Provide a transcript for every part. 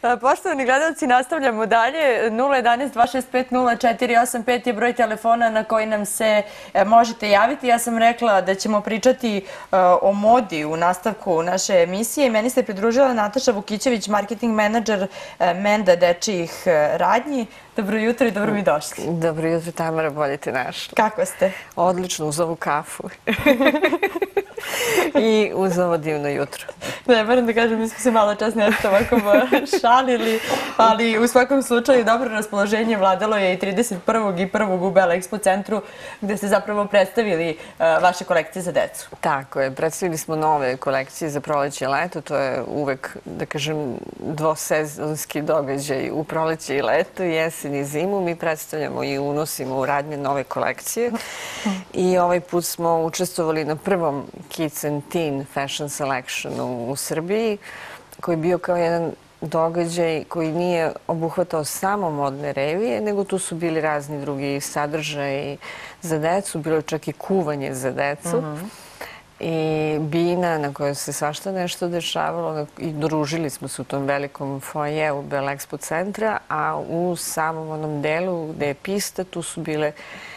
Poštovani gledalci, nastavljamo dalje. 011-265-0485 je broj telefona na koji nam se možete javiti. Ja sam rekla da ćemo pričati o modi u nastavku naše emisije. Meni se pridružila Nataša Vukićević, marketing menadžer Menda dečijih radnji. Dobro jutro i dobro mi došli. Dobro jutro, Tamara, bolje te našla. Kako ste? Odlično, uz ovu kafu. I uz ovo divno jutro. Ne, moram da kažem, mi smo se malo čas nešto ovako šalili, ali u svakom slučaju dobro raspoloženje vladalo je i 31. i 1. u Bell Expo centru, gde ste zapravo predstavili vaše kolekcije za decu. Tako je, predstavili smo nove kolekcije za proleće i leto. To je uvek, da kažem, dvosezonski događaj u proleće i leto, jesen i zimu. Mi predstavljamo i unosimo u radnje nove kolekcije. I ovaj put smo učestvovali na prvom Kids and Teen Fashion Selectionu u Srbiji, koji je bio kao jedan događaj koji nije obuhvatao samo modne revije, nego tu su bili razni drugi sadržaji za decu, bilo je čak i kuvanje za decu i bina na kojoj se svašta nešto dešavalo i družili smo se u tom velikom foajeu Bell Expo centra, a u samom onom delu gde je pista tu su bile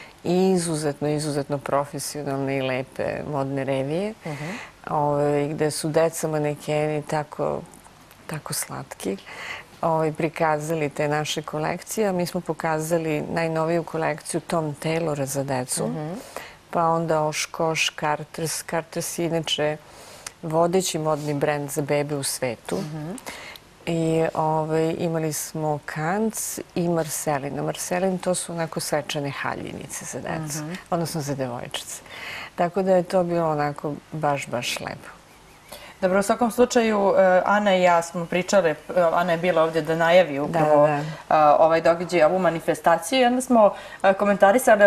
izuzetno profesionalne i lepe modne revije, gde su deca manekeni tako slatki prikazali te naše kolekcije. Mi smo pokazali najnoviju kolekciju Tom Taylora za decu, pa onda Oshkosh, Carter's. Carter's je inače vodeći modni brend za bebe u svetu. I imali smo Kantz i Marcelin. Marcelin to su onako svečane haljinice za decu, odnosno za devojčice. Tako da je to bilo onako baš lepo. Dobro, u svakom slučaju, Ana i ja smo pričali, Ana je bila ovdje da najavi upravo ovaj događaj, ovu manifestaciju i onda smo komentarisali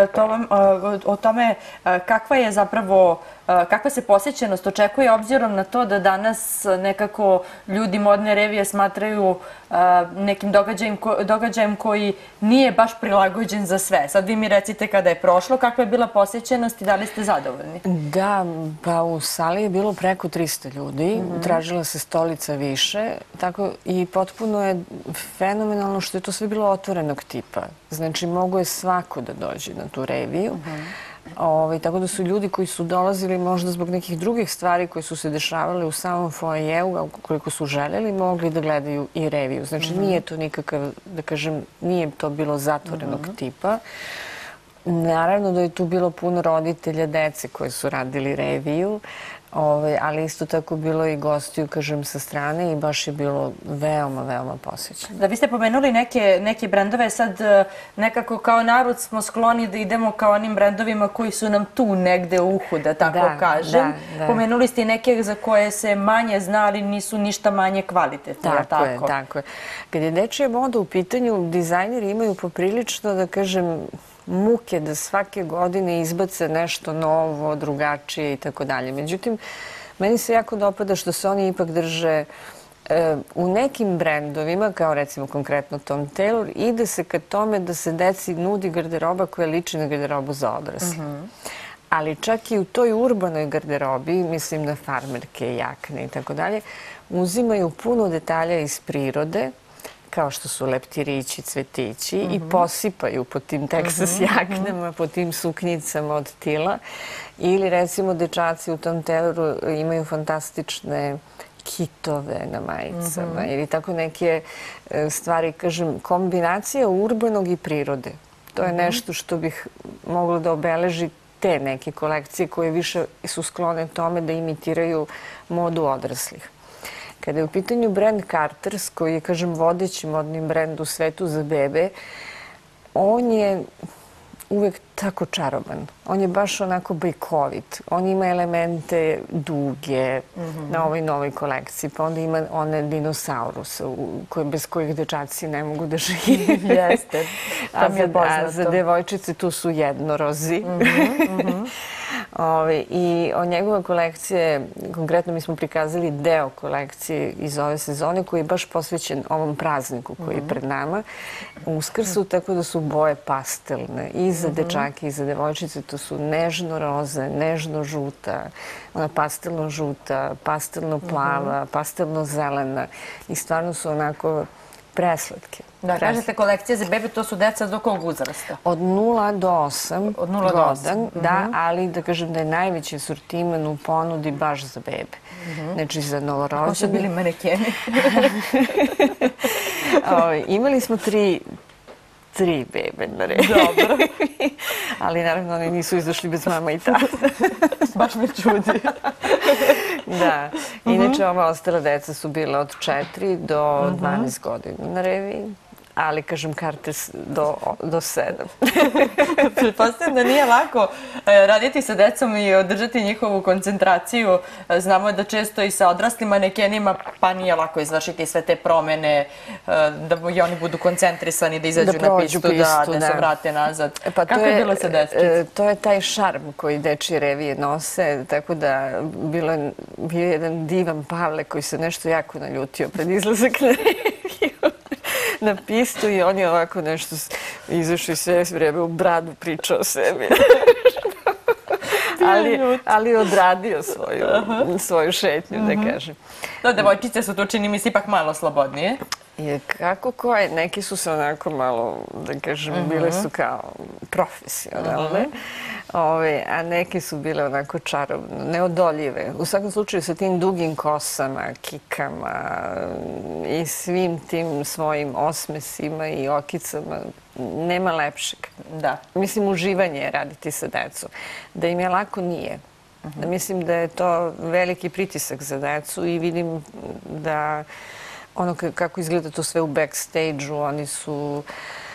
o tome kakva je zapravo, kakva se posjećenost očekuje obzirom na to da danas nekako ljudi modne revije smatraju nekim događajem koji nije baš prilagođen za sve. Sad vi mi recite kada je prošlo, kakva je bila posjećenost i da li ste zadovoljni? Da, pa u sali je bilo preko 300 ljudi. Tražila se stolica više, tako i potpuno je fenomenalno što je to sve bilo otvorenog tipa. Znači, mogo je svako da dođe na tu reviju. Tako da su ljudi koji su dolazili možda zbog nekih drugih stvari koje su se dešavale u samom foajeu, koliko su željeli, mogli da gledaju i reviju. Znači, nije to nikakav, da kažem, nije to bilo zatvorenog tipa. Naravno da je tu bilo puno roditelja dece koji su radili reviju, ali isto tako bilo i gostiju, kažem, sa strane i baš je bilo veoma posjećeno. Da, vi ste pomenuli neke brendove, sad nekako kao narod smo skloni da idemo kao onim brendovima koji su nam tu negde u uhu, da tako kažem. Pomenuli ste i neke za koje se manje zna, ali nisu ništa manje kvalitetne, je li tako? Tako je. Kad je dečija moda u pitanju, dizajneri imaju poprilično, da kažem, muke da svake godine izbace nešto novo, drugačije i tako dalje. Međutim, meni se jako dopada što se oni ipak drže u nekim brendovima, kao recimo konkretno Tom Taylor, ide se ka tome da se deci nudi garderoba koja liči na garderobu za odrasle. Ali čak i u toj urbanoj garderobi, mislim na farmerke, jakne i tako dalje, uzimaju puno detalja iz prirode, kao što su leptirići, cvetići i posipaju po tim Texas jaknama, po tim suknjicama od tila. Ili recimo dečaci u Tom Tayloru imaju fantastične kitove na majicama ili tako neke stvari, kažem, kombinacija urbanog i prirode. To je nešto što bih moglo da obeleži te neke kolekcije koje više su sklone tome da imitiraju modu odraslih. Kada je u pitanju brend Carter's, koji je, kažem, vodeći modni brend u svetu za bebe, on je uvek tako čaroban. On je baš onako bajkovit. On ima elemente duge na ovoj novoj kolekciji, pa onda ima one dinosaurusa bez kojih dečaci ne mogu da žive. Jeste, to mi je poznato. A za devojčice tu su jednorozi. I o njegove kolekcije, konkretno mi smo prikazali deo kolekcije iz ove sezone koji je baš posvećen ovom prazniku koji je pred nama, Uskrsu, tako da su boje pastelne i za dečake i za devojčice. To su nežno roze, nežno žuta, pastelno žuta, pastelno plava, pastelno zelena i stvarno su onako preslatke. Da, kažete kolekcije za bebe, to su deca do kog uzrasta? Od 0 do 8 Od 0 do 8. Da, ali da kažem da je najveći sortiman u ponudi baš za bebe. Znači za novorođene. Kako su bili manekeni? Imali smo tri bebe na redu. Dobro. Ali naravno oni nisu izašli bez mama i tata. Baš me čudi. Da. Inače ova ostala deca su bila od 4 do 12 godina na reviji. Ali, kažem, karte do 7. Pretpostavljam da nije lako raditi sa decom i održati njihovu koncentraciju. Znamo da često i sa odraslim manekenima pa nije lako izvršiti sve te promene, da i oni budu koncentrisani, da izađu na pistu, da se vrate nazad. Kako je bilo sa dečkicom? To je taj šarm koji dečije revije nose, tako da bio je jedan divan Pavle koji se nešto jako naljutio pred izlazak na reviju. Na pistu i on je ovako nešto izašao i sve vreme u bradu pričao o sebi. Ali odradio svoju šetnju, da kažem. Da, devojčice su tu, čini mi se, ipak malo slobodnije. Kako koje? Neki su se onako malo, da kažem, bile su kao profesionalne, a neki su bile onako čarobno, neodoljive. U svakom slučaju sa tim dugim kosama, kikama i svim tim svojim osmesima i okicama, nema lepšeg. Da. Mislim, uživanje je raditi sa decom. Da im je lako nije. Mislim da je to veliki pritisak za decu i vidim da ono kako izgleda to sve u backstage-u, oni su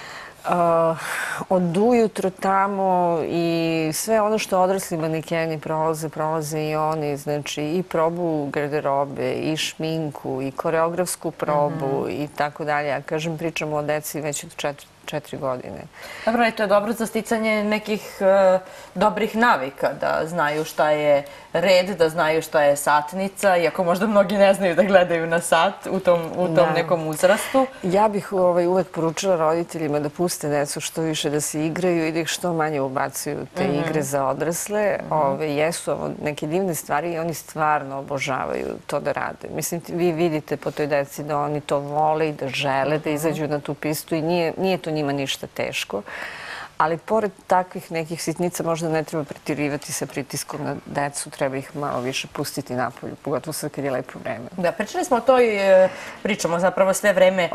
od ujutro tamo i sve ono što odrasli manekeni prolaze i oni, znači i probu garderobe, i šminku, i koreografsku probu i tako dalje. Ja kažem, pričamo o deci već od 4 godine. Dobro, i to je dobro za sticanje nekih dobrih navika, da znaju šta je red, da znaju šta je satnica, iako možda mnogi ne znaju da gledaju na sat u tom nekom uzrastu. Ja bih uvek poručila roditeljima da puste decu što više da se igraju i da ih što manje ubacuju te igre za odrasle. Jesu ovo neke divne stvari i oni stvarno obožavaju to da rade. Mislim, vi vidite po toj deci da oni to vole i da žele da izađu na tu pistu i nije to njima ništa teško. Ali pored takvih nekih sitnica možda ne treba pretirivati sa pritiskom na decu, treba ih malo više pustiti napolju, pogotovo sad kad je lepo vreme. Da, pričali smo o toj, pričamo zapravo sve vreme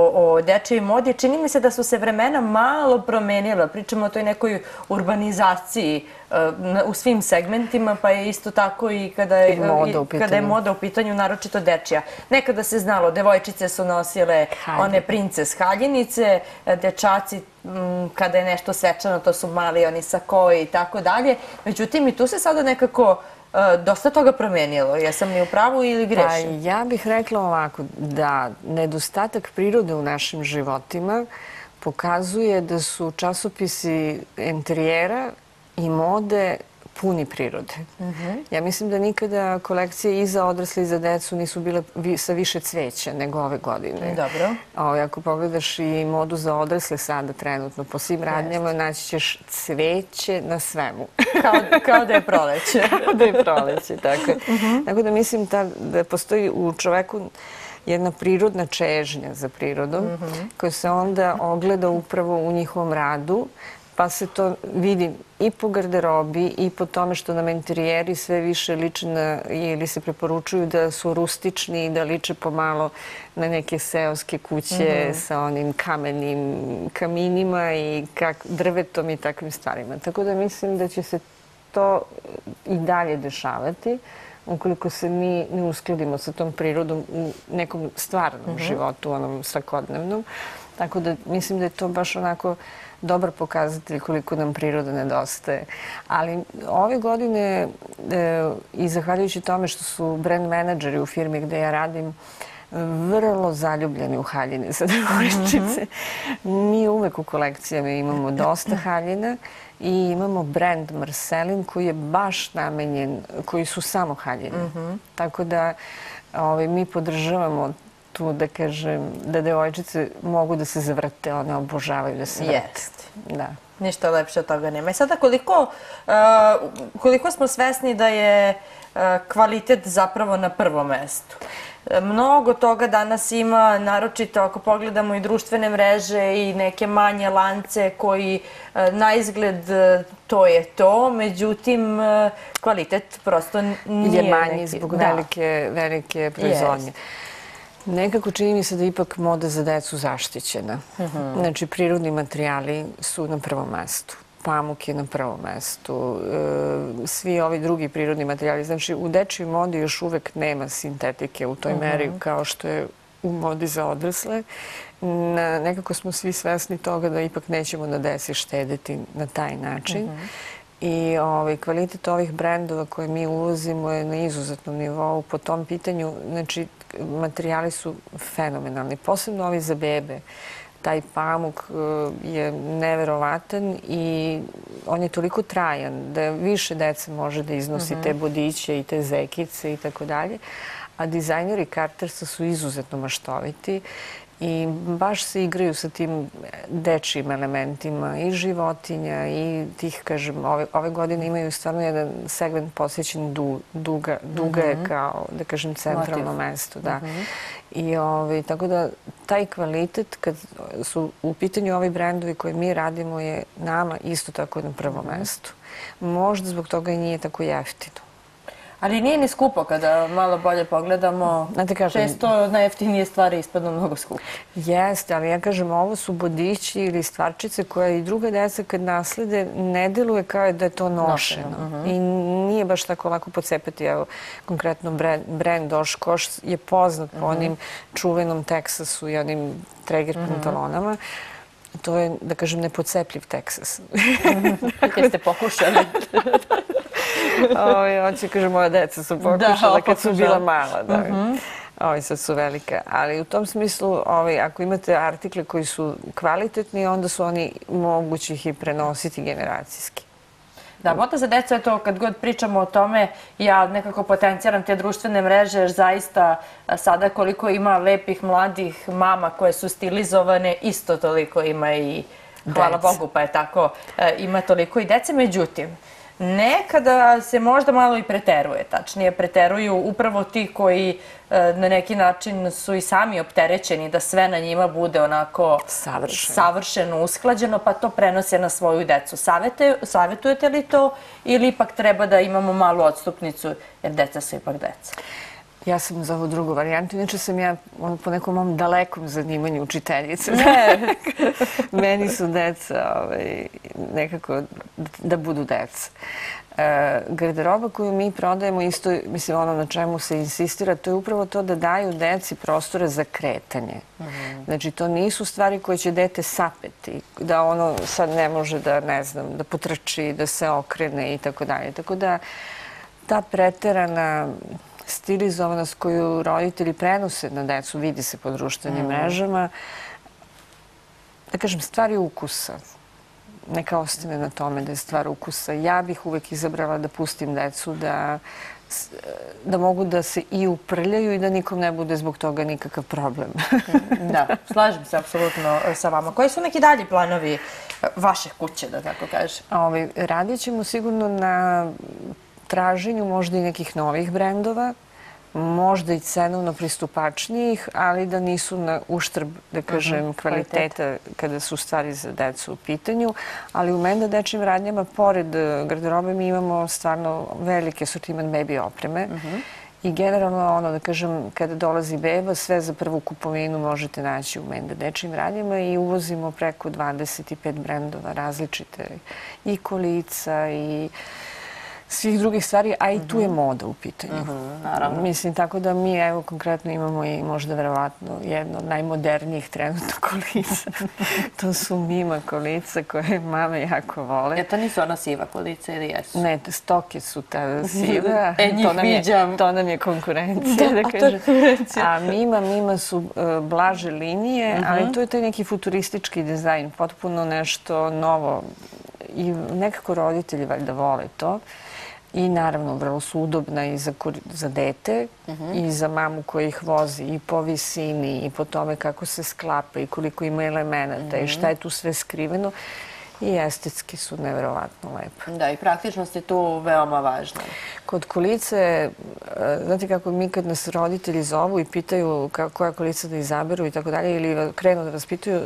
o dečijoj modi. Čini mi se da su se vremena malo promenila. Pričamo o toj nekoj urbanizaciji u svim segmentima, pa je isto tako i kada je moda u pitanju, naročito dečija. Nekada se znalo, devojčice su nosile one princes haljinice, dečaci kada je nešto svečano, to su mali oni sakoji i tako dalje. Međutim, i tu se sada nekako dosta toga promenilo. Jesam li u pravu ili grešim? Ja bih rekla ovako, da nedostatak prirode u našim životima pokazuje da su časopisi interijera i mode puni prirode. Ja mislim da nikada kolekcije i za odrasle i za decu nisu bile sa više cveća nego ove godine. Dobro. Ako pogledaš i modu za odrasle sada trenutno, po svim radnjama naći ćeš cveće na svemu. Kao da je proleće. Kao da je proleće, tako je. Tako da mislim da postoji u čoveku jedna prirodna čežnja za prirodom koja se onda ogleda upravo u njihovom radu, pa se to vidi i po garderobi i po tome što nam interijeri sve više liče ili se preporučuju da su rustični i da liče pomalo na neke seoske kuće sa onim kamenim kaminima i drvetom i takvim stvarima. Tako da mislim da će se to i dalje dešavati ukoliko se mi ne uskladimo sa tom prirodom u nekom stvarnom životu, onom svakodnevnom. Tako da mislim da je to baš onako dobar pokazatelj koliko nam priroda nedostaje. Ali ove godine, i zahvaljujući tome što su brand menadžeri u firmi gde ja radim vrlo zaljubljeni u haljine za devojčice, mi uvek u kolekcijama imamo dosta haljina i imamo brand Marcelin koji je baš namenjen, koji su samo haljine. Tako da mi podržavamo tu, da kažem, da devojčice mogu da se zavrte, one obožavaju da se vrte. Jeste. Da. Ništa lepše od toga nema. I sada koliko smo svesni da je kvalitet zapravo na prvom mestu? Mnogo toga danas ima, naročito ako pogledamo i društvene mreže i neke manje lance koji na izgled to je to, međutim kvalitet prosto nije je manji zbog velike proizvodnje. Nekako čini mi se da je ipak moda za decu zaštićena. Znači, prirodni materijali su na prvom mestu. Pamuk je na prvom mestu. Svi ovi drugi prirodni materijali. Znači, u dečjoj modi još uvek nema sintetike u toj meri kao što je u modi za odrasle. Nekako smo svi svesni toga da ipak nećemo na deci štediti na taj način. I kvalitet ovih brendova koje mi uvozimo je na izuzetnom nivou po tom pitanju. Znači, materijali su fenomenalni, posebno ovi za bebe. Taj pamuk je neverovatan i on je toliko trajan da više dece može da iznosi te bodiće i te zekice i tako dalje. A dizajneri Cartersa su izuzetno maštoviti i baš se igraju sa tim dečijim elementima i životinja i tih, kažem, ove godine imaju stvarno jedan segment posvećen duga je kao, da kažem, centralno mesto. I tako da taj kvalitet, kad su u pitanju ovi brendovi koje mi radimo, je nama isto tako na prvom mestu. Možda zbog toga i nije tako jeftino. Ali nije ni skupo kada malo bolje pogledamo. Često najjeftinije stvari ispadnu mnogo skupo. Jeste, ali ja kažem, ovo su bodići ili stvarčice koje i druga deca kad naslede ne deluje kao da je to nošeno. I nije baš tako lako pocepati. Evo, konkretno brend Oshkosh je poznat po onim čuvenom Teksasu i onim Traeger pantalonama. To je, da kažem, nepocepljiv Teksas. Jeste pokušali? Hoće, kaže, moja deca su pokušala kad su bila mala. Ovi sad su velika. Ali u tom smislu, ako imate artikle koji su kvalitetni, onda su oni mogući ih i prenositi generacijski. Da, moda za decu je to, kad god pričamo o tome, ja nekako potencijaram te društvene mreže, jer zaista sada koliko ima lepih mladih mama koje su stilizovane, isto toliko ima i, hvala Bogu, pa je tako, ima toliko i dece. Međutim, nekada se možda malo i preteruje, tačnije preteruju upravo ti koji na neki način su i sami opterećeni da sve na njima bude onako savršeno usklađeno, pa to prenose na svoju decu. Savjetujete li to ili ipak treba da imamo malu odstupnicu jer deca su ipak deca? Ja sam za ovu drugu varijantu. Inače sam ja po nekom mom dalekom zanimanju učiteljice. Meni su deca nekako da budu deca. Garderoba koju mi prodajemo isto, mislim, ono na čemu se insistira, to je upravo to da daju deci prostora za kretanje. Znači, to nisu stvari koje će dete sapeti, da ono sad ne može da, ne znam, da potrči, da se okrene i tako dalje. Tako da ta preterana stilizovanost koju roditelji prenose na decu, vidi se po društvenim mrežama, da kažem, stvari ukusa. Neka ostane na tome da je stvar ukusa. Ja bih uvek izabrala da pustim decu da mogu da se i uprljaju i da nikom ne bude zbog toga nikakav problem. Da, slažem se apsolutno sa vama. Koji su neki dalji planovi vaše kuće, da tako kažem? Radit ćemo sigurno na traženju možda i nekih novih brendova, možda i cenovno pristupačnijih, ali da nisu na uštrb, da kažem, kvaliteta kada su stvari za decu u pitanju. Ali u Menda dečjim radnjama, pored garderobe, mi imamo stvarno veliki asortiman bebi opreme. I generalno, ono, da kažem, kada dolazi beba, sve za prvu kupovinu možete naći u Menda dečjim radnjama i uvozimo preko 25 brendova različite i kolica i svih drugih stvari, a i tu je moda u pitanju. Naravno. Mislim, tako da mi, evo, konkretno imamo i možda verovatno jedno od najmodernijih trenutno kolica. To su Mima kolica koje mame jako vole. To nisu ona siva kolica ili jesu? Ne, stoke su ta siva. Njih viđam. To nam je konkurencija, da kažem. A Mima su blaže linije, ali to je taj neki futuristički dizajn, potpuno nešto novo. I nekako roditelji valjda vole to. I naravno, vrlo su udobna i za dete i za mamu koja ih vozi i po visini i po tome kako se sklapa i koliko ima elemenata i šta je tu sve skriveno. I estetski su neverovatno lepe. Da, i praktičnost je tu veoma važna. Kod kolice, znate kako mi kad nas roditelji zovu i pitaju koja kolica da izaberu i tako dalje, ili krenu da vas pitaju,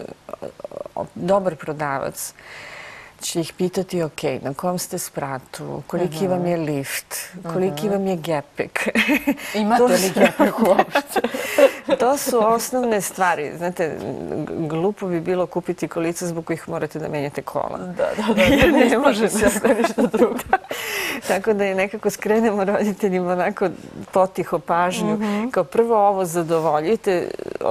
dobar prodavac će ih pitati, ok, na kom ste spratu, koliki vam je lift, koliki vam je gepek. Imate li gepek uopšte? To su osnovne stvari. Znate, glupo bi bilo kupiti kolica zbog kojih morate da menjate kola. Da. Ne može da se ništa drugo. Tako da je nekako skrenemo roditeljima onako potiho pažnju. Kao prvo ovo zadovoljite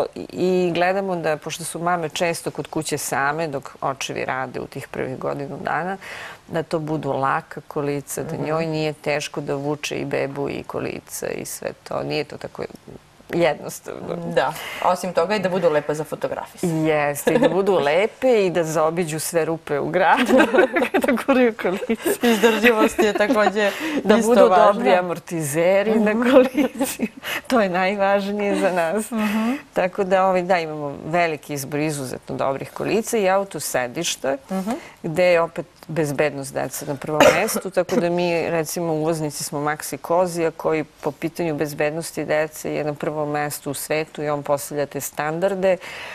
i gledamo da, pošto su mame često kod kuće same, dok očevi rade u tih prvih godinu dana, da to budu laka kolica, da njoj nije teško da vuče i bebu i kolica i sve to. Nije to tako jednostavno. Da, osim toga i da budu lepe za fotografije. Jeste, i da budu lepe i da zaobiđu sve rupe u gradu kada guraju kolice. Izdržljivost je takođe isto važna. Da budu dobri amortizeri na kolici. To je najvažnije za nas. Tako da, imamo veliki izbor izuzetno dobrih kolica i autosedišta, gde je opet bezbednost dece na prvom mestu, tako da mi, recimo, uvoznici smo Maxi Kozija, koji po pitanju bezbednosti dece je na prvom mestu u svetu i on postavlja te standarde.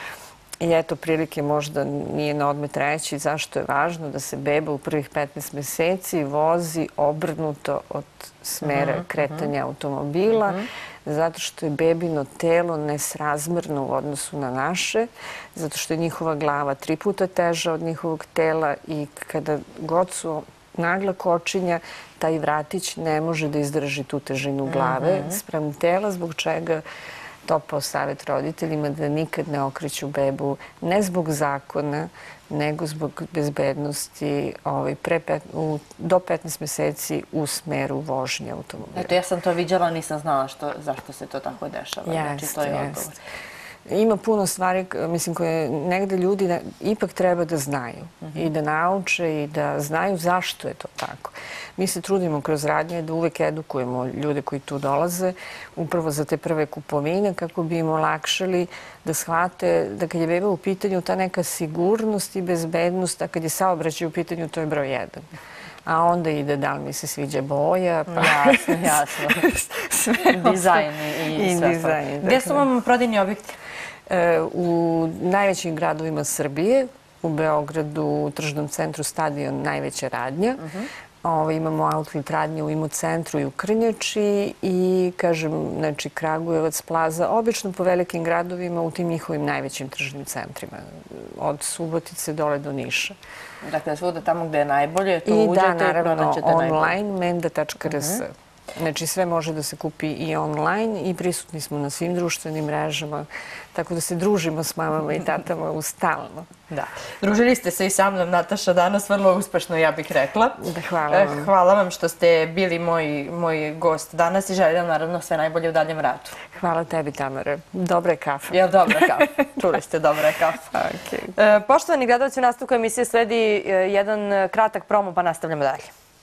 I eto, prilike možda nije na odmet reći zašto je važno da se beba u prvih 15 meseci vozi obrnuto od smera kretanja automobila, zato što je bebino telo nesrazmerno u odnosu na naše, zato što je njihova glava 3 puta teža od njihovog tela i kada god su nagla kočinja, taj vratić ne može da izdrži tu težinu glave sprem tela, zbog čega topao savjet roditeljima da nikad ne okreću bebu, ne zbog zakona, nego zbog bezbednosti do 15 meseci u smeru vožnje automobila. Eto, ja sam to viđala, nisam znala zašto se to tako dešava. Znači, to je odgovor. Ima puno stvari, mislim, koje negde ljudi ipak treba da znaju i da nauče i da znaju zašto je to tako. Mi se trudimo kroz radnje da uvek edukujemo ljude koji tu dolaze, upravo za te prve kupovine, kako bi im olakšali da shvate da kad je beba u pitanju ta neka sigurnost i bezbednost, a kad je saobraćaj u pitanju, to je broj 1. A onda ide da li mi se sviđa boja, pa... Jasno. Dizajn i sve to. Gde su vam prodajni objekti? U najvećim gradovima Srbije, u Beogradu, u tržnom centru Stadion, najveća radnja. Imamo outlet radnje u Imo centru i u Krnjači i, kažem, znači Kragujevac, Plaza, obično po velikim gradovima u tim njihovim najvećim tržnim centrima, od Subotice dole do Niša. Dakle, svuda tamo gde je najbolje, tu uđete i pronaćete najbolje. Online, menda.rs. Znači, sve može da se kupi i online i prisutni smo na svim društvenim mrežama, tako da se družimo s mamama i tatama ustalno. Da. Družili ste se i sa mnom, Nataša, danas vrlo uspešno, ja bih rekla. Hvala vam. Hvala vam što ste bili moj gost danas i želim naravno sve najbolje u daljem radu. Hvala tebi, Tamara. Dobra je kafa. Jel dobra kafa? Čuli ste, dobra je kafa. Poštovani gledalci, u nastavku emisije sledi jedan kratak promo, pa nastavljamo dalje.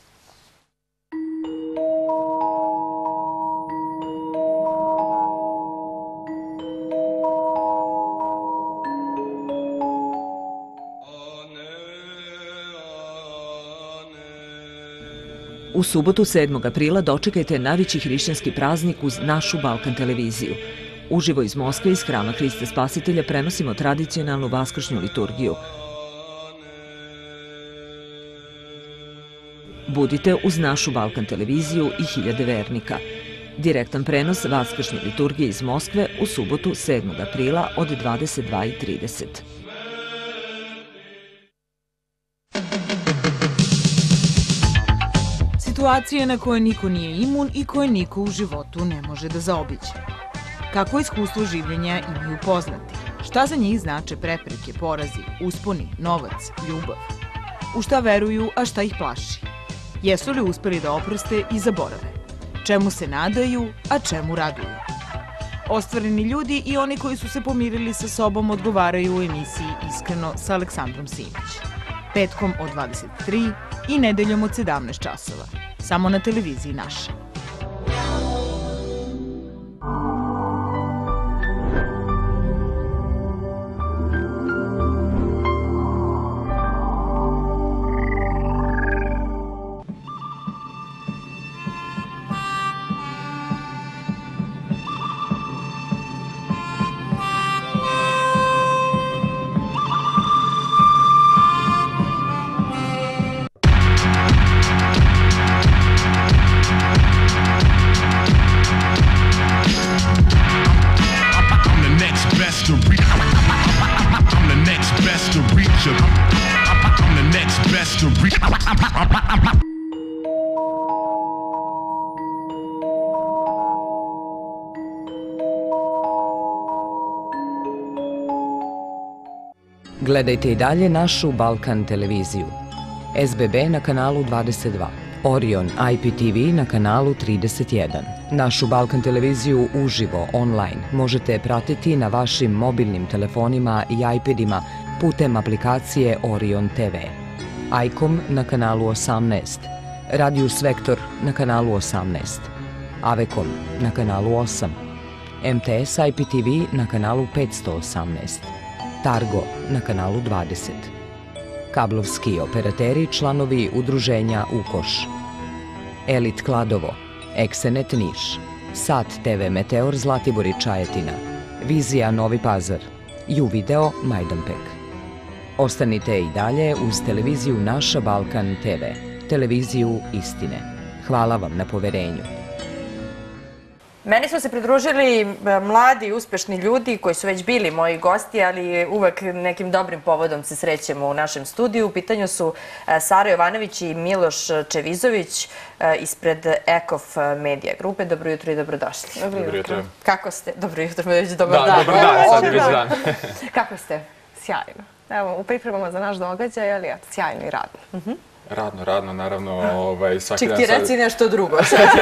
U subotu 7. aprila dočekajte najveći hrišćanski praznik uz našu Balkan televiziju. Uživo iz Moskve iz Hrama Hrista Spasitelja prenosimo tradicionalnu vaskršnju liturgiju. Budite uz našu Balkan televiziju i hiljade vernika. Direktan prenos vaskršnje liturgije iz Moskve u subotu 7. aprila od 22:30. Situacije na koje niko nije imun i koje niko u životu ne može da zaobiđe. Kako iskustvo življenja imaju poznati? Šta za njih znače prepreke, porazi, usponi, novac, ljubav? U šta veruju, a šta ih plaši? Jesu li uspeli da oproste i zaborave? Čemu se nadaju, a čemu raduju? Ostvareni ljudi i oni koji su se pomirili sa sobom odgovaraju u emisiji Iskreno sa Aleksandrom Simić. Petkom od 23 i nedeljom od 17 časova. Samo na televiziji Naša. Gledajte i dalje našu Balkan televiziju. SBB na kanalu 22. Orion IPTV na kanalu 31. Našu Balkan televiziju uživo online možete pratiti na vašim mobilnim telefonima i iPadima putem aplikacije Orion TV. ICOM na kanalu 18. Radius Vektor na kanalu 18. Avekom na kanalu 8. MTS IPTV na kanalu 518. Targo na kanalu 20. Kablovski operateri članovi udruženja UKOŠ. Elit Kladovo, Eksenet Niš, Sat TV Meteor Zlatibor i Čajetina, Vizija Novi Pazar, Juvideo Majdanpek. Ostanite i dalje uz televiziju Naša Balkan TV, televiziju istine. Hvala vam na poverenju. Meni su se pridružili mladi i uspešni ljudi koji su već bili moji gosti, ali uvek nekim dobrim povodom se srećemo u našem studiju. U pitanju su Sara Jovanović i Miloš Čevizović ispred Ekof Medija grupe. Dobro jutro i dobrodošli. Dobro jutro. Kako ste? Dobro jutro, već dobar dan. Dobar dan, sad je već dan. Kako ste? Sjajno. Evo, u pripremama za naš događaj, ali sjajno i radno. Radno, naravno. Svaki dan... Ček ti reci nešto drugo.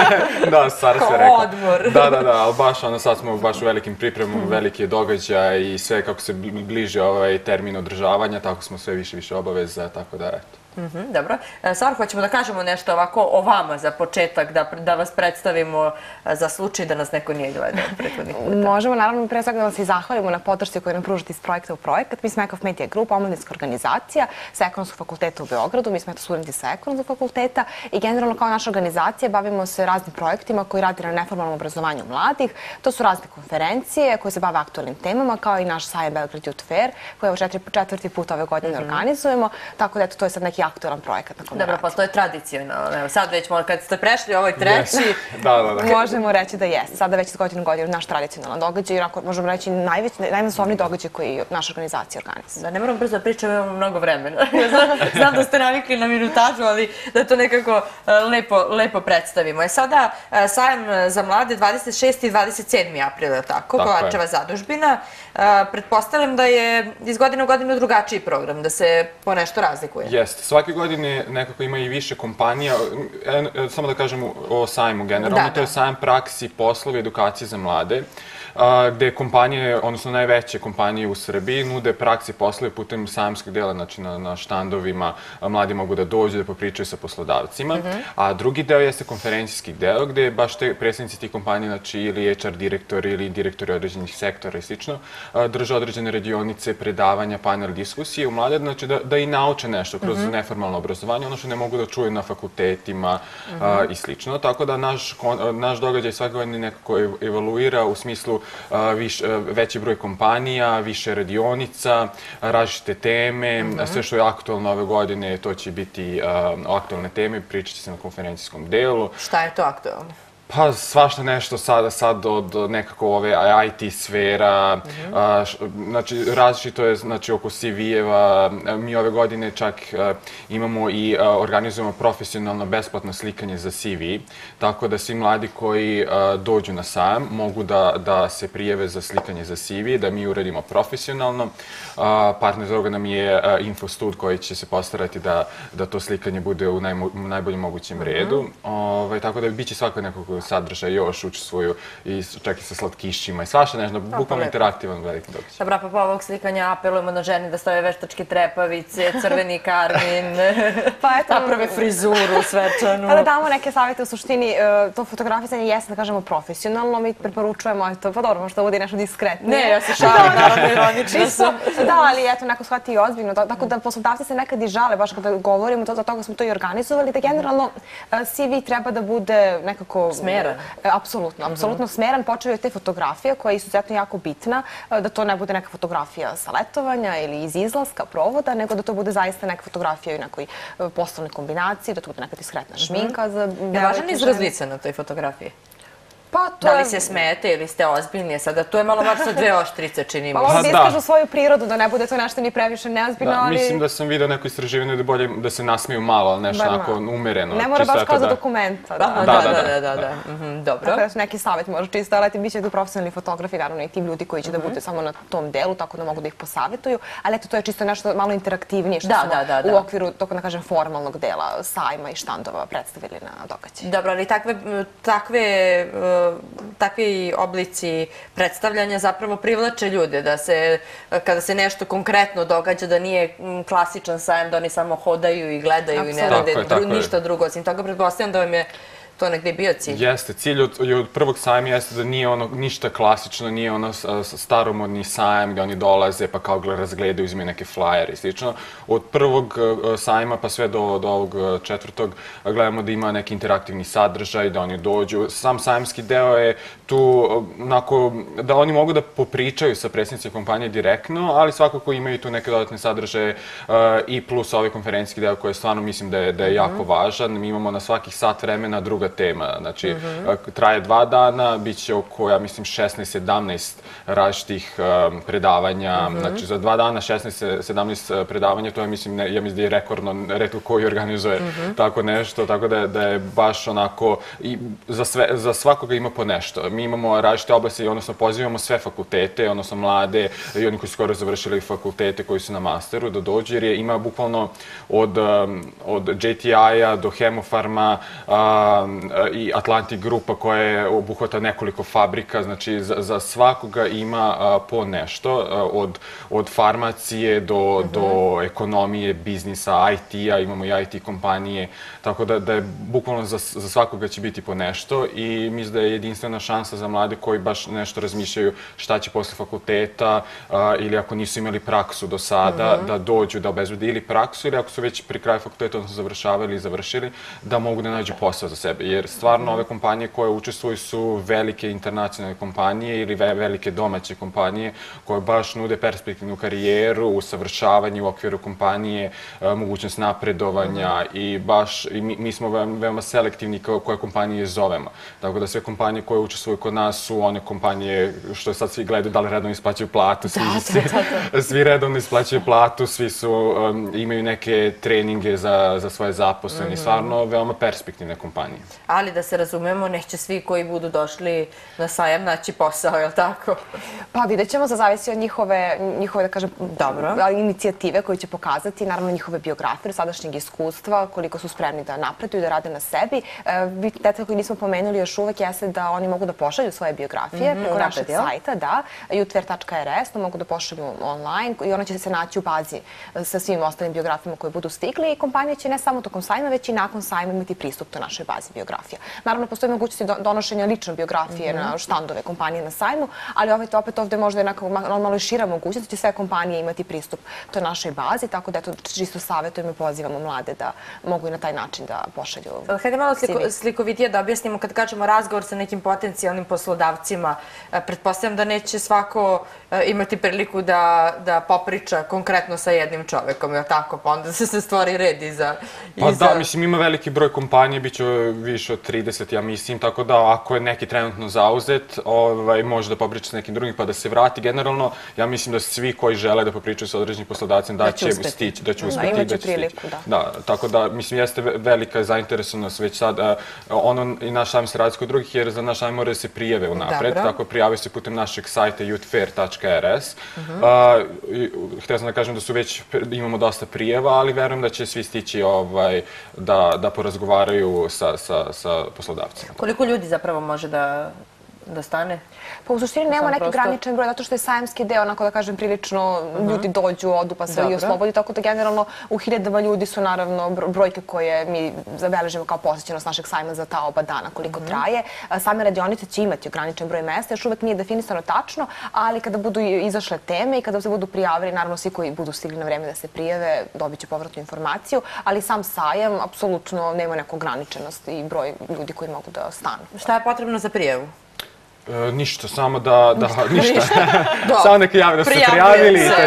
Da, Sara sve rekla. Kao odmor. Da, ali sad smo baš u velikim pripremama, veliki događaj i sve kako se bliže termin održavanja, tako smo sve više obaveza, tako da eto. Dobro. Sara, hoćemo da kažemo nešto ovako o vama za početak, da vas predstavimo za slučaj da nas neko nije gledao prethodnih puta. Možemo, naravno, pre svega da vam se i zahvalimo na podršci koju nam pružite iz projekta u projekat. Mi smo Ekof Medija grupa, omladinska organizacija sa Ekonomskog fakulteta u Beogradu. Mi smo studenti sa Ekonomskog fakulteta i generalno kao naša organizacija bavimo se raznim projektima koji radi na neformalnom obrazovanju mladih. To su razne konferencije koje se bave aktualnim temama, kao i naš sajam Belgrade Youth Fair, koji četvrti put ove godine organizujemo. Tako da, eto, to je sad neki aktualan projekat na kome radimo. Dobro, pa to je tradicionalno. Sad već, kad ste prešli ovoj treći... Da. Možemo reći da jeste. Sada već iz godine u godinu naš tradicionalan događaj, jer ako možemo reći najmasovniji događaj koji naša organizacija organizuje. Da, ne moram brzo da pričam, imamo mnogo vremena. Znam da ste navikli na minutažu, ali da to nekako lepo predstavimo. Sada sajam za mlade 26. i 27. april, je tako? Kovačeva zadužbina. Pretpostavljam da je iz godine u godinu drugačiji program, da se po nešto razlikuje. Jeste. Svake godine nekako ima i više kompanija. Samo da kažem o sajmu generalno. To je sajam praksi, poslovi, edukacije za mlade, gde kompanije, odnosno najveće kompanije u Srbiji, nude praksi poslove putem sajamskog dela, znači na štandovima mladi mogu da dođu, da popričaju sa poslodavcima. A drugi deo jeste konferencijski deo, gde baš te predstavnici tih kompanija, znači ili HR direktori ili direktori određenih sektora i slično, drže određene radionice, predavanja, panel diskusije u mlade, znači da i nauče nešto kroz neformalno obrazovanje, ono što ne mogu da čuju na fakultetima i slično. Tako da naš događaj svake godine nekako evaluira u smislu veći broj kompanija, više radionica, različite teme, sve što je aktualno ove godine, to će biti aktualne teme, pričat će se na konferencijskom delu. Šta je to aktualno? Pa svašta nešto sad od nekako ove IT sfera, znači različito je oko CV-eva. Mi ove godine čak imamo i organizujemo profesionalno besplatno slikanje za CV, tako da svi mladi koji dođu na sajam mogu da se prijave za slikanje za CV, da mi uradimo profesionalno. Partner za ovoga nam je Infostud koji će se postarati da to slikanje bude u najboljem mogućem redu. Tako da biće svako nekog sadržaja još učestvuju i čak i sa slatkišćima i svašta nešto, bukvalno interaktivan veliki događaj. Dobro, pa po ovog slikanja apelujemo na žene da stave veštačke trepavice, crveni karmin, naprave frizuru svečanu. Pa da damo neke savjete, u suštini to fotografisanje jeste, da kažemo, profesionalno, mi preporučujemo, pa dobro, možda bude nešto diskretnije. Ne, ja se šalim, naravno, ironično sam. Da, ali eto, neko shvati i ozbiljno, tako da poslodavci se nekad i žale, baš kada govorimo, za toga smo to i organizovali, da generalno CV treba da bude nekako... Smeran. Apsolutno smeran, počeo je te fotografije koja je izuzetno jako bitna, da to ne bude neka fotografija sa letovanja ili iz izlaska, provoda, nego da to bude zaista neka fotografija u nekoj poslovnoj kombinaciji, da to bude neka diskretna šminka za devojke. Je važan izraz lica na toj fotografiji? Da li se smete ili ste ozbiljni? Sada, to je malo baš sa dve oštrice, čini mi se. Pa mogu da iskažu svoju prirodu, da ne bude to nešto ni previše neozbiljno, ali... Mislim da sam vidio neko istraživanje da je bolje da se nasmiju malo, ali nešto onako umereno. Ne mora baš kao za dokumenta. Da. Dobro. Tako da neki savjet može čisto, ali bit će tu profesionalni fotografi, naravno i tim ljudi koji će da budu samo na tom delu, tako da mogu da ih posavjetuju, ali eto, to je čisto nešto malo interaktivnije što smo u okviru, tako da kažem, formalnog dela sajma i štandova predstavili na događaju. Dobro, ali takvi oblici predstavljanja zapravo privlače ljude, da se, kada se nešto konkretno događa, da nije klasičan sajam, da oni samo hodaju i gledaju i ne rade ništa drugo. Osim toga, pretpostavljam da vam je to negdje bio cilj. Jeste, cilj od prvog sajma jeste da nije ono ništa klasično, nije ono staromodni sajam gdje oni dolaze pa kao razgledaju, uzimaju neke flajere i slično. Od prvog sajma pa sve do ovog četvrtog gledamo da ima neki interaktivni sadržaj, da oni dođu. Sam sajamski deo je tu onako da oni mogu da popričaju sa predsjednicima kompanije direktno, ali svakako imaju tu neke dodatne sadržaje i plus ovaj konferencijski deo koji stvarno mislim da je jako važan. Mi imamo na svakih sat vremena druga tema. Znači, traje 2 dana, bit će oko, ja mislim, 16-17 različitih predavanja. Znači, za 2 dana 16-17 predavanja, to je, mislim, ja mislim da je rekordno, retko koji organizuje tako nešto, tako da je baš onako, za svakoga ima po nešto. Mi imamo različite oblasti, odnosno pozivamo sve fakultete, odnosno mlade i oni koji su skoro završili fakultete koji su na masteru da dođu, jer ima bukvalno od JTI-a do Hemofarma i Atlantic grupa koja obuhvata nekoliko fabrika, znači za svakoga ima po nešto, od farmacije do ekonomije, biznisa, IT-a, imamo i IT kompanije, tako da je bukvalno za svakoga će biti po nešto i mislim da je jedinstvena šansa za mlade koji baš nešto razmišljaju šta će posle fakulteta ili ako nisu imali praksu do sada, da dođu da obezbede ili praksu ili ako su već pri kraju fakulteta, odnosno završavali ili završili, da mogu da nađu posao za sebe. Jer stvarno ove kompanije koje učestvuju su velike internacionalne kompanije ili velike domaće kompanije koje baš nude perspektivnu karijeru, usavršavanje u okviru kompanije, mogućnost napredovanja i baš mi smo veoma selektivni koje kompanije zovemo. Tako da sve kompanije koje učestvuju kod nas su one kompanije što sad svi gledaju da li redovno isplaćaju platu, svi redovno isplaćaju platu, svi imaju neke treninge za svoje zaposlene, stvarno veoma perspektivne kompanije. Ali da se razumemo, neće svi koji budu došli na sajam naći posao, je li tako? Pa vidjet ćemo, zavisi od njihove, da kažem, inicijative koje će pokazati, naravno njihove biografije, sadašnjeg iskustva, koliko su spremni da napreduju, da rade na sebi. Detalj koji nismo pomenuli još uvek jeste da oni mogu da pošalju svoje biografije preko našeg sajta, youthfair.rs, to mogu da pošalju online i ona će se naći u bazi sa svim ostalim biografijama koje budu stigli i kompanija će ne samo tokom sajma, već i nakon sajma imati pristup do našoj bazi biografija. Naravno, postoji mogućnosti donošenja lične biografije na štandove kompanije na sajmu, ali opet ovde možda je malo šira mogućnost da će sve kompanije imati pristup toj našoj bazi, tako da eto čisto savjetujemo i pozivamo mlade da mogu i na taj način da pošalju. Hajde malo slikovitije da objasnimo kad kažemo razgovor sa nekim potencijalnim poslodavcima. Pretpostavljam da neće svako imati priliku da popriča konkretno sa jednim čovekom, je li tako? Pa onda se stvori red iza... Pa da, mislim, ima veliki broj kompanije, bit će više od 30, ja mislim, tako da ako je neki trenutno zauzet, može da popriča s nekim drugim pa da se vrati. Generalno, ja mislim da svi koji žele da popričaju sa određenim poslodavcem da će stići, da će uspeti, da će stići. Da, tako da, mislim, jeste velika zainteresovanost već sad. I naš sajam se radi kod drugih, jer za naš sajam mora da se prijave unapred, tako prijavaju se putem našeg sajta youthfair.rs. Htio sam da kažem da su već, imamo dosta prijeva, ali verujem da će svi stići da porazgovaraju sa poslodavcima. Koliko ljudi zapravo može da stane? Pa u suštini nema neki graničan broj, zato što je sajamski deo, onako da kažem, prilično ljudi dođu, odu pa se i oslobodi, tako da generalno u hiljadama ljudi su naravno brojke koje mi zabeležimo kao posjećenost našeg sajma za ta oba dana koliko traje. Same radionice će imati ograničen broj mesta, još uvek nije definisano tačno, ali kada budu izašle teme i kada se budu prijavili, naravno svi koji budu stigli na vreme da se prijave, dobit će povratnu informaciju, ali sam sajam apsolutno nema neku ograničenost i broj ljudi koji mogu da stanu. Šta je potrebno za prijavu? Ništa, samo da... Ništa. Samo neka javi da su se prijavili.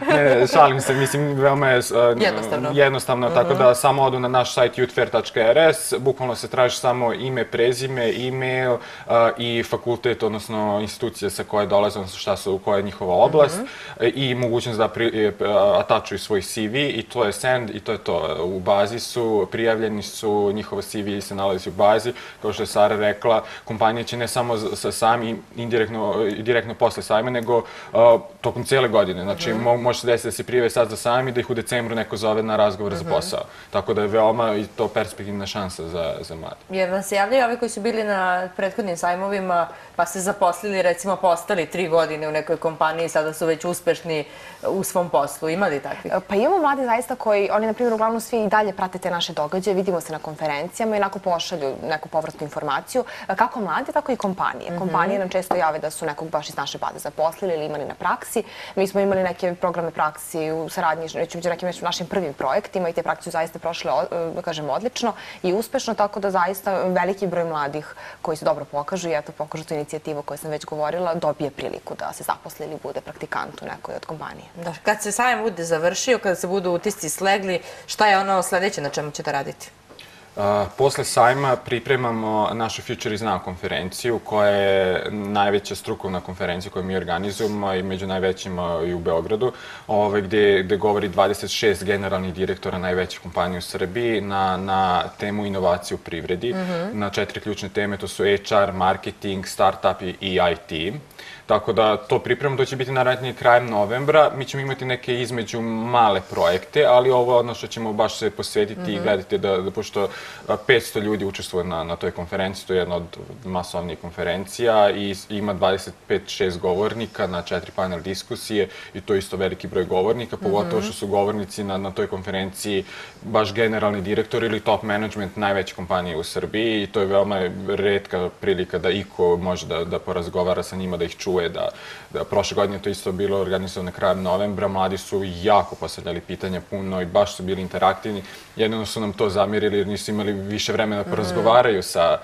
Ne, šalim se, mislim, veoma je jednostavno, tako da samo odu na naš sajt youthfair.rs, bukvalno se traži samo ime, prezime, e-mail i fakultet, odnosno institucije sa koje dolaze, odnosno koja je njihova oblast i mogućnost da atačuju svoj CV i to je send i to je to. U bazi su, prijavljeni su, njihova CV se nalazi u bazi, kao što je Sara rekla, kompanija će ne samo sa sami, direktno posle sajma, nego tokom cijele godine. Znači, može se desiti da se prijave sad za sajam i da ih u decembru neko zove na razgovor za posao. Tako da je veoma i to perspektivna šansa za mlade. Jer vam se javljaju ovi koji su bili na prethodnim sajmovima, pa se zaposlili, recimo, postali 3 godine u nekoj kompaniji, sada su već uspešni u svom poslu. Ima li takvih? Pa imamo mladi zaista koji, oni, na primjer, uglavnom svi i dalje prate te naše događaje, vidimo se na konferencijama i onako pošalju neku povratnu informaciju, kako mladi, tako i kompanije. Kompanije nam često jave da su nekog baš iz naše baze zaposlili ili imali na praksi. Mi smo imali neke programe praksi u saradnji, neću među nekim našim prvim projektima i te praksi su zaista prošle, da kažem, odlično i uspešno, tako da zaista veliki broj mladih koji se dobro pokažu i eto pokažu tu inicijativu koju sam već govorila, dobije priliku da se zaposli ili bude praktikant u nekoj od kompanije. Kad se sajam bude završio, kada se budu utisci slegli, šta je ono sledeće na čemu ćete raditi? Posle sajma pripremamo našu Future is Now konferenciju, koja je najveća strukovna konferencija koju mi organizujemo i među najvećima i u Beogradu, gde govori 26 generalnih direktora najvećih kompanija u Srbiji na temu inovacije u privredi. Na 4 ključne teme, to su HR, marketing, startup i IT. Tako da to pripremamo, to će biti najvjerojatnije krajem novembra. Mi ćemo imati neke između male projekte, ali ovo je ono što ćemo baš se posvetiti i gledati da pošto 500 ljudi učestvuje na toj konferenciji, to je jedna od masovnijih konferencija i ima 25-6 govornika na 4 panel diskusije i to je isto veliki broj govornika, pogotovo što su govornici na toj konferenciji baš generalni direktor ili top management najveće kompanije u Srbiji i to je veoma retka prilika da iko može da porazgovara sa njima, da ih čuje. Prošle godine to isto bilo organizovano krajem novembra, mladi su jako postavljali pitanja puno i baš su bili interaktivni. Jedino su nam to zamjerili jer nisu imali više vremena da porazgovaraju sa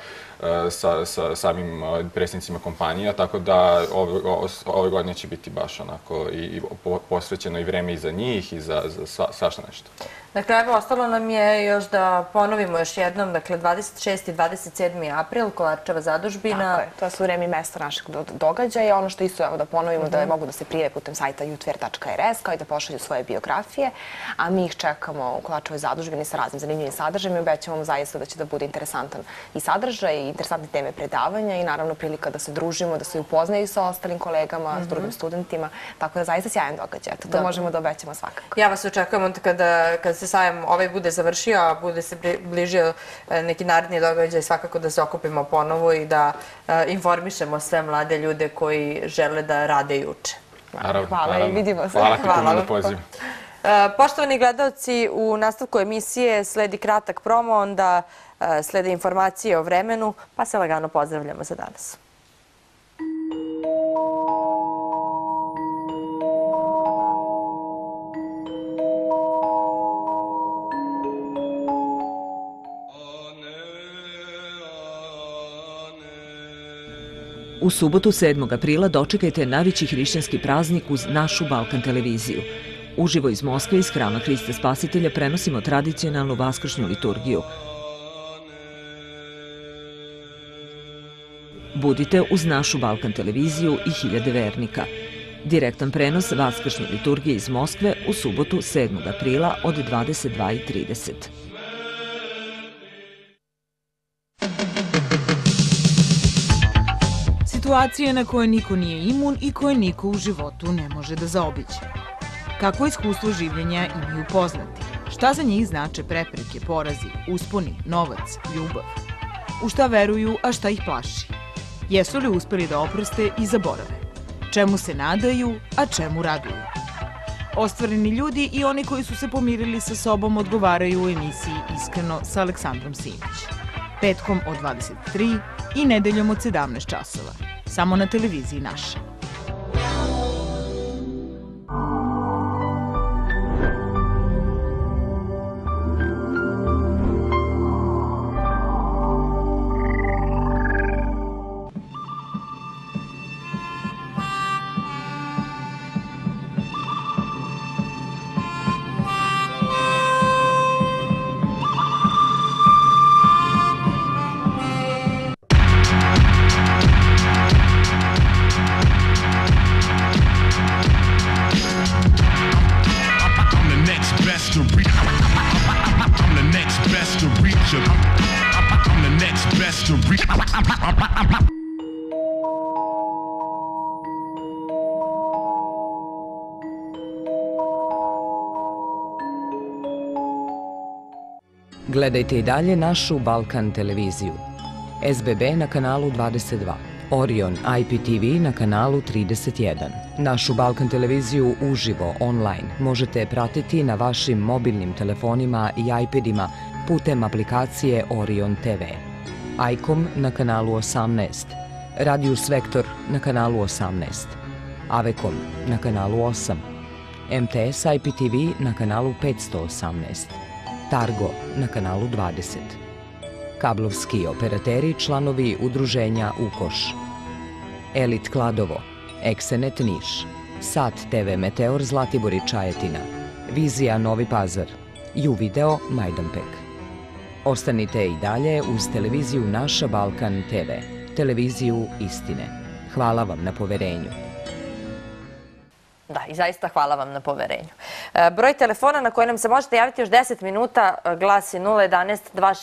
samim predsjednicima kompanija, tako da ove godine će biti baš onako i posvećeno i vreme i za njih i za svašta nešto. Dakle, evo, ostalo nam je još da ponovimo još jednom, dakle, 26. i 27. april, Kolarčeva zadužbina. Tako je, to su vreme i mesto našeg događaja. Ono što isto, evo da ponovimo, da mogu da se prijave putem sajta youthfair.rs, kao i da pošalju svoje biografije, a mi ih čekamo u Kolarčevoj zadužbini sa raznim zanimljivim sadržajima i obećamo vam zaista da će da bude interesantan i sadržaj i interesantne teme predavanja i naravno prilika da se družimo, da se upoznaju sa ostalim kolegama, s drugim studentima, tako da zaista sjajan događaj. To možemo da obećamo svakako. Ja vas očekujem kada se sajam ovaj bude završio, a bude se bližio neki naredni događaj, svakako da se okupimo ponovo i da informišemo sve mlade ljude koji žele da rade i uče. Hvala i vidimo se. Hvala ti puno na pozivu. Poštovani gledalci, u nastavku emisije sledi kratak promo, onda slede informacije o vremenu, pa se lagano pozdravljamo za danas. U subotu 7. aprila dočekajte najveći hrišćanski praznik uz našu Balkan televiziju. Uživo iz Moskve iz Hrama Hrista Spasitelja prenosimo tradicionalnu vaskršnju liturgiju. Budite uz našu Balkan televiziju i hiljade vernika. Direktan prenos vaskršnje liturgije iz Moskve u subotu 7. aprila od 22:30. Situacije na koje niko nije imun i koje niko u životu ne može da zaobiđe. Kako iskustvo življenja imaju poznati? Šta za njih znače prepreke, porazi, usponi, novac, ljubav? U šta veruju, a šta ih plaši? Jesu li uspeli da oproste i zaborave? Čemu se nadaju, a čemu raduju? Ostvareni ljudi i oni koji su se pomirili sa sobom odgovaraju u emisiji Iskreno sa Aleksandrom Simić. Petkom od 23 i nedeljom od 17 časova. Samo na televiziji Naša. Gledajte i dalje našu Balkan televiziju. SBB na kanalu 22, Orion IPTV na kanalu 31. Našu Balkan televiziju uživo online možete pratiti na vašim mobilnim telefonima i iPadima putem aplikacije Orion TV. ICOM na kanalu 18, Radius Vektor na kanalu 18, Avekom na kanalu 8, MTS IPTV na kanalu 518, Targo na kanalu 20. Kablovski operateri i članovi udruženja UKOŠ. Elit Kladovo, Eksenet Niš, Sat TV Meteor Zlatibor i Čajetina, Vizija Novi Pazar, Juvideo Majdanpek. Ostanite i dalje uz televiziju Naša Balkan TV, televiziju istine. Hvala vam na poverenju. Da, i zaista hvala vam na poverenju. Broj telefona na koji nam se možete javiti još 10 minuta glasi 011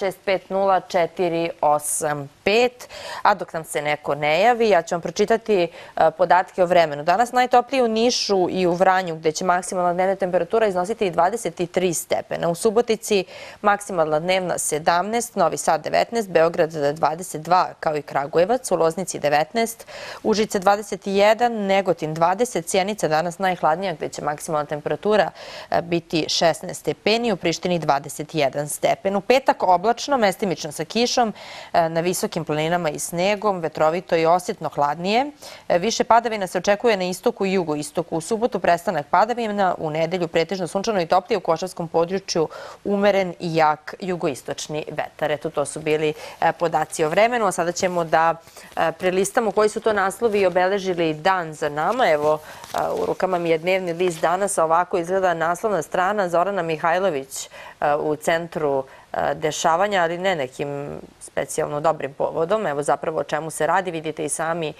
2650 485, a dok nam se neko ne javi, ja ću vam pročitati podatke o vremenu. Danas najtoplije u Nišu i u Vranju, gde će maksimalna dnevna temperatura iznositi 23 stepena. U Subotici maksimalna dnevna 17, Novi Sad 19, Beograd 22, kao i Kragujevac, u Loznici 19, Užice 21, Negotin 20, Sjenica danas najhladnija, gde će maksimalna temperatura biti 16 stepeni, u Prištini 21 stepen. U petak oblačno, mestimično sa kišom, na visokim planinama i snegom, vetrovito i osjetno hladnije. Više padavina se očekuje na istoku i jugoistoku. U subotu prestanak padavina, u nedelju pretežno sunčano i toplije, u Košavskom području umeren i jak jugoistočni vetar. Eto, to su bili podaci o vremenu, a sada ćemo da prelistamo koji su to naslovi obeležili dan za nama. Evo, u rukama mi je dnevni list danas, a ovako izgleda naslovna strana. Zorana Mihajlović u centru dešavanja, ali ne nekim specijalno dobrim povodom. Evo zapravo o čemu se radi. Vidite i sami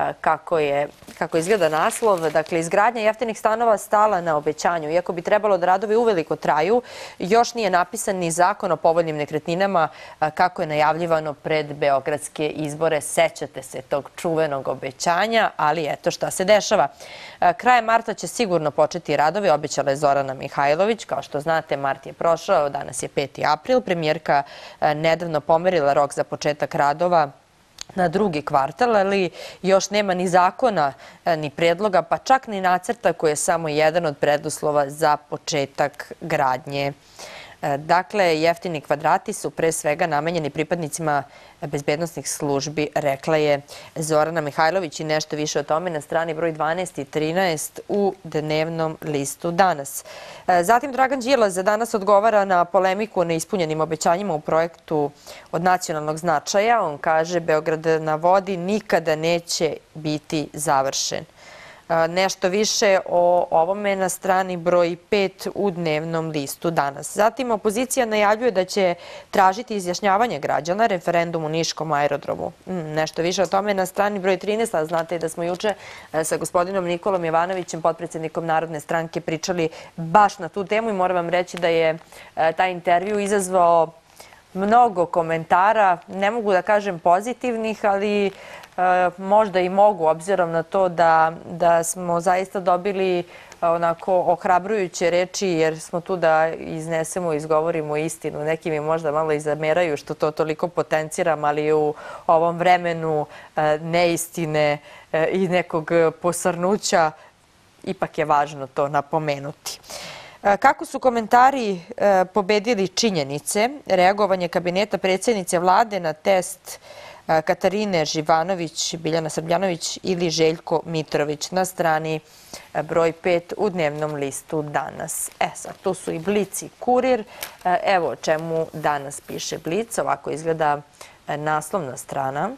kako izgleda naslov. Dakle, izgradnja jeftinih stanova stala na obećanju. Iako bi trebalo da radovi uveliko traju, još nije napisan ni zakon o povoljnim nekretninama kako je najavljivano pred beogradske izbore. Sećate se tog čuvenog obećanja, ali eto šta se dešava. Krajem marta će sigurno početi radovi, obećala je Zorana Mihajlović. Kao što znate, mart je prošao, danas je 5. april. Premijerka nedavno pomerila rok za početak radova na drugi kvartal, ali još nema ni zakona, ni predloga, pa čak ni nacrta koji je samo jedan od preduslova za početak gradnje. Dakle, jeftini kvadrati su pre svega namenjeni pripadnicima bezbednosnih službi, rekla je Zorana Mihajlović, i nešto više o tome na strani broj 12 i 13 u dnevnom listu danas. Zatim Dragan Đilas za danas odgovara na polemiku o neispunjenim obećanjima u projektu od nacionalnog značaja. On kaže, Beograd na vodi nikada neće biti završen. Nešto više o ovome na strani broj 5 u dnevnom listu danas. Zatim opozicija najavljuje da će tražiti izjašnjavanje građana referendum u Niškom aerodromu. Nešto više o tome na strani broj 13, a znate da smo juče sa gospodinom Nikolom Jovanovićem, potpredsjednikom Narodne stranke, pričali baš na tu temu i moram vam reći da je taj intervju izazvao mnogo komentara, ne mogu da kažem pozitivnih, ali možda i mogu, obzirom na to da smo zaista dobili onako ohrabrujuće reči, jer smo tu da iznesemo i izgovorimo istinu. Neki mi možda malo i zameraju što to toliko potenciram, ali u ovom vremenu neistine i nekog posrnuća ipak je važno to napomenuti. Kako su komentari pobedili činjenice, reagovanje kabineta predsjednice vlade na test Katarine Živanović, Biljana Srbljanović ili Željko Mitrović na strani broj 5 u dnevnom listu danas. Sad, tu su i Blic i Kurir. Evo o čemu danas piše Blic. Ovako izgleda naslovna strana.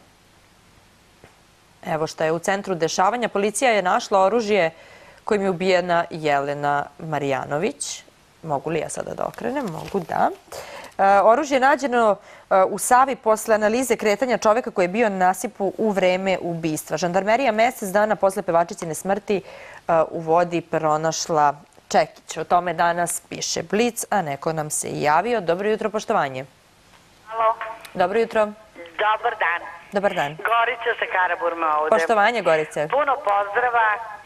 Evo šta je u centru dešavanja. Policija je našla oružje kojim je ubijena Jelena Marjanović. Mogu li ja sada da okrenem? Mogu, da. Oružje je nađeno u Savi posle analize kretanja čoveka koji je bio na nasipu u vreme ubistva. Žandarmerija mesec dana posle pevačicine smrti u vodi pronašla čekić. O tome danas piše Blic, a neko nam se i javio. Dobro jutro, poštovanje. Halo. Dobro jutro. Dobar dan. Dobar dan. Gorica sa Karaburma ovde. Poštovanje, Gorice. Puno pozdrava.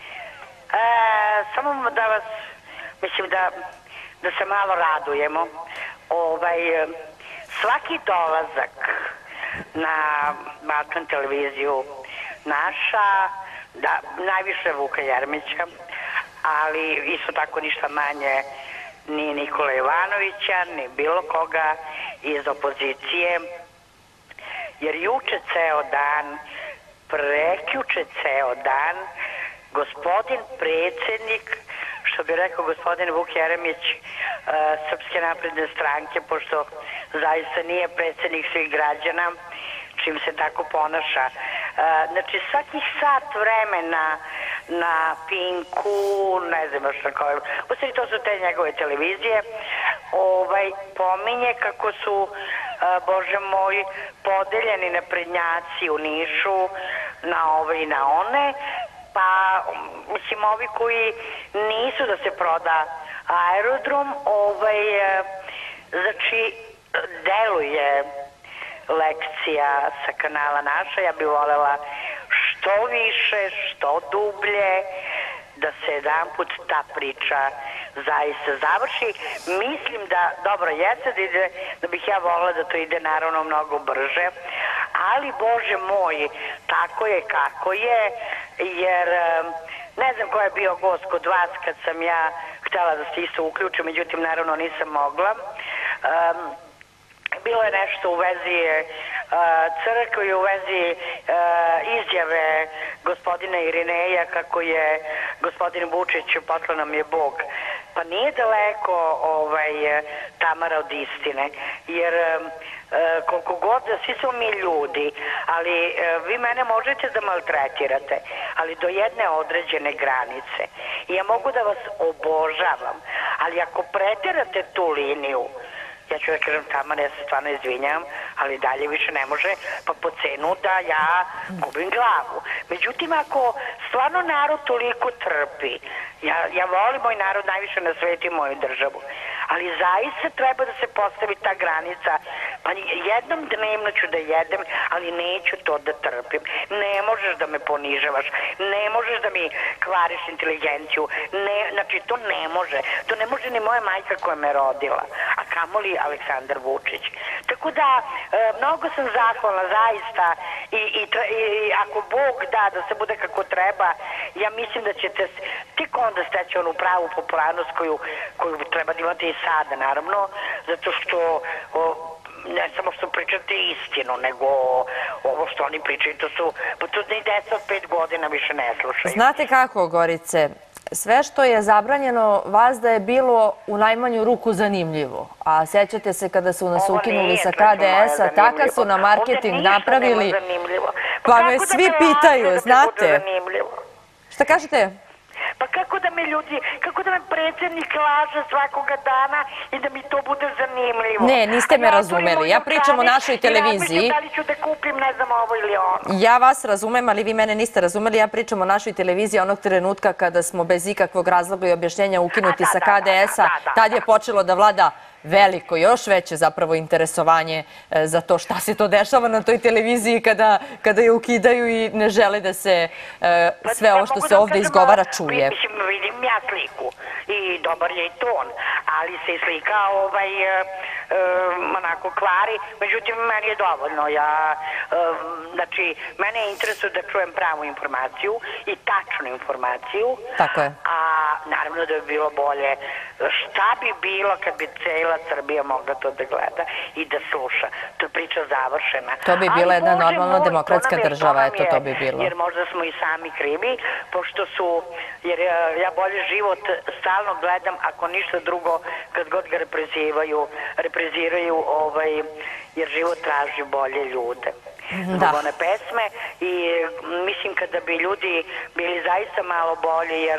Samo da vas, mislim da se malo radujemo. svaki dolazak na Balkan televiziju naša, da, najviše Vuka Jeremića, ali isto tako ništa manje ni Nikola Jovanovića, ni bilo koga iz opozicije, jer juče ceo dan, prekjuče ceo dan, gospodin predsjednik, što bi rekao gospodin Vuk Jeremić, Srpske napredne stranke, pošto zaista nije predsjednik svih građana, čim se tako ponaša. Znači, svakih sat vremena na Pinku, ne znam još na kojem, u stvari to su te njegove televizije, pominje kako su, Bože moj, podeljeni naprednjaci u Nišu na ove i na one, pa, mislim, ovi koji nisu da se proda aerodrom, znači, deluje lekcija sa kanala Naša. Ja bih voljela što više, što dublje, da se jedan put ta priča zaista završi. Mislim da, dobro, jeste da ide, da bih ja voljela da to ide naravno mnogo brže, ali, Bože moj, tako je kako je, jer ne znam ko je bio gost kod vas kad sam ja htjela da se isto uključim, međutim, naravno nisam mogla. Bilo je nešto u vezi crkve i u vezi izjave gospodina Irineja kako je gospodin Vučić poslao nam je Bog. Pa nije daleko Tamara od istine, jer koliko god da svi smo mi ljudi, ali vi mene možete da maltretirate, ali do jedne određene granice. I ja mogu da vas obožavam, ali ako preterate tu liniju, ja ću da kažem, Tamara, ja se stvarno izvinjam, ali dalje više ne može, pa po cenu da ja gubim glavu. Međutim, ako stvarno narod toliko trpi, ja volim moj narod najviše na svetu i moju državu, ali zaista treba da se postavi ta granica, pa jednom dnevno ću da jedem, ali neću to da trpim. Ne možeš da me ponižavaš, ne možeš da mi kvariš inteligenciju, znači to ne može. To ne može ni moja majka koja me rodila, a kamoli Aleksandar Vučić. Tako da, mnogo sam zahvalna zaista i ako Bog da se bude kako treba, ja mislim da ćete tek onda steći onu pravu popularnost koju treba da imate i sada, naravno, zato što ne samo što pričate istinu, nego ovo što oni pričaju, to ni deca od 5 godina više ne slušaju. Znate kako, Gorice, sve što je zabranjeno vas da je bilo u najmanju ruku zanimljivo. A sjećate se kada su nas ukinuli sa KDS-a, takav su na marketing napravili. Pa me svi pitaju, znate. Šta kažete? Pa kako da me predsjednik laže svakoga dana i da mi to bude zanimljivo? Ne, niste me razumeli. Ja pričam o našoj televiziji. Da li ću da kupim, ne znam, ovo ili ono. Ja vas razumem, ali vi mene niste razumeli. Ja pričam o našoj televiziji onog trenutka kada smo bez ikakvog razloga i objašnjenja ukinuti sa KDS-a. Tad je počelo da vlada veliko, još veće zapravo interesovanje za to šta se to dešava na toj televiziji kada je ukidaju i ne žele da se sve ovo što se ovde izgovara čuje. Mislim, vidim ja sliku i dobar je i ton, ali se i slika onako kvari, međutim, meni je dovoljno. Znači, mene interesuje da čujem pravu informaciju i tačnu informaciju. Tako je. A naravno da bi bilo bolje. Šta bi bilo kad bi cela Srbija mogla to da gleda i da sluša? To je priča završena. To bi bila jedna normalna demokratska država, eto to bi bilo. Jer možda smo i sami krivi, pošto su, jer ja bolje život stalno gledam, ako ništa drugo, kad god ga repriziraju, jer život traži bolje ljude. Zbog one pesme i mislim kada bi ljudi bili zaista malo bolji, jer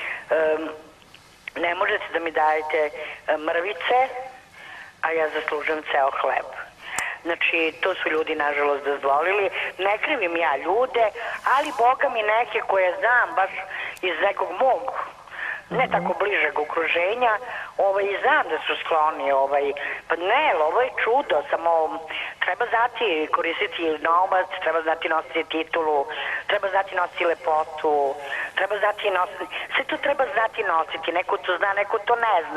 ne možete da mi dajete mrvice, a ja zaslužujem ceo hleb. Znači, to su ljudi, nažalost, dozvolili. Ne krivim ja ljude, ali Boga mi neke koje znam baš iz nekog mog, ne tako bližeg okruženja, i znam da su skloni, pa ne, ovo je čudo, samo treba znati koristiti novac, treba znati nositi titulu, treba znati nositi lepotu, treba znati nositi, sve to treba znati nositi, neko to zna, neko to ne zna.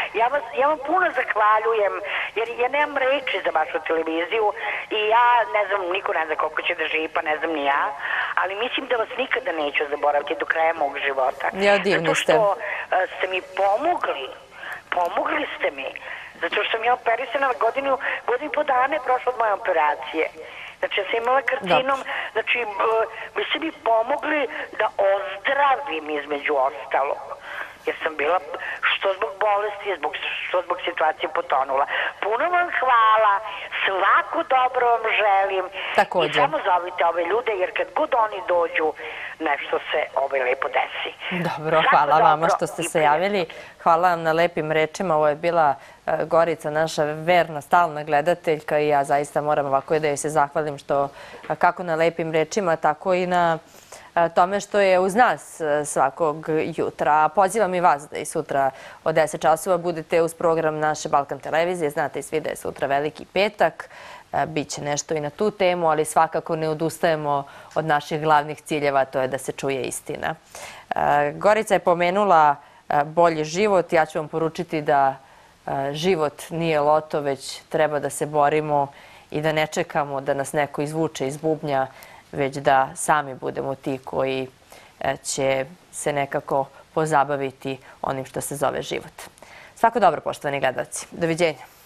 Ja vam puno zahvaljujem, jer ja nemam reči za vašu televiziju i ja ne znam, niko ne zna koliko će da živi, pa ne znam ni ja, ali mislim da vas nikada neću zaboraviti do kraja mog života. Ja, divni ste. Zato što ste mi pomogli ste mi, zato što sam ja operisana godinu i po dana je prošlo od moje operacije. Znači, ja sam imala karcinom, znači, vi ste mi pomogli da ozdravim između ostalog. Jer sam bila, što zbog bolesti, što zbog situacije potonula. Puno vam hvala, svako dobro vam želim. Također. I samo zovite ove ljude, jer kad god oni dođu, nešto se lepo desi. Dobro, hvala vama što ste se javili. Hvala vam na lepim rečima. Ovo je bila Gorica, naša verna, stalna gledateljka i ja zaista moram ovako da joj se zahvalim što kako na lepim rečima, tako i na tome što je uz nas svakog jutra. Pozivam i vas da i sutra od 10 časova budete uz program naše Balkan televizije. Znate i svi da je sutra Veliki petak. Biće nešto i na tu temu, ali svakako ne odustajemo od naših glavnih ciljeva, to je da se čuje istina. Gorica je pomenula bolji život. Ja ću vam poručiti da život nije loto, već treba da se borimo i da ne čekamo da nas neko izvuče iz bubnja, već da sami budemo ti koji će se nekako pozabaviti onim što se zove život. Svako dobro, poštovani gledalci. Doviđenja.